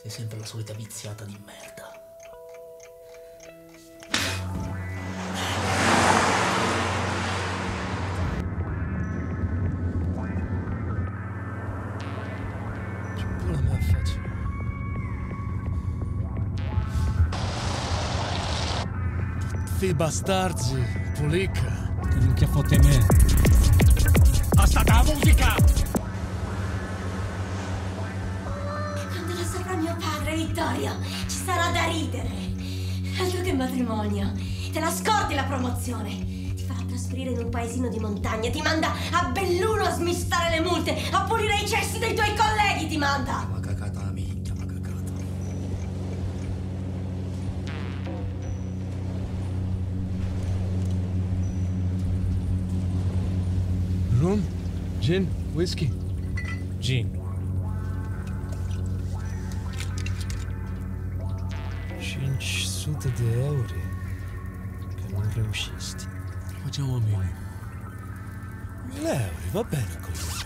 Sei sempre la solita viziata di merda. C'è un po' la mia faccia. Fi bastardi, Polica. Che minchia fotte me? Basta la musica! Quando lo saprà mio padre, Vittorio, ci sarà da ridere. Altro che matrimonio. Te la scordi la promozione. Ti farà trasferire in un paesino di montagna. Ti manda a Belluno a smistare le multe. A pulire i cessi dei tuoi colleghi ti manda. Ma cacata la minchia, ma cacata. Rum? Gin? Whisky? Gin. 500 euro che non riuscisti. Facciamo 1000. 1000 euro, va bene coglione.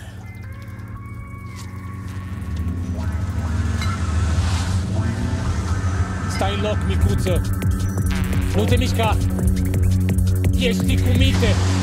Stai in loc, micuță! Nu te mișca! Ești cu minte!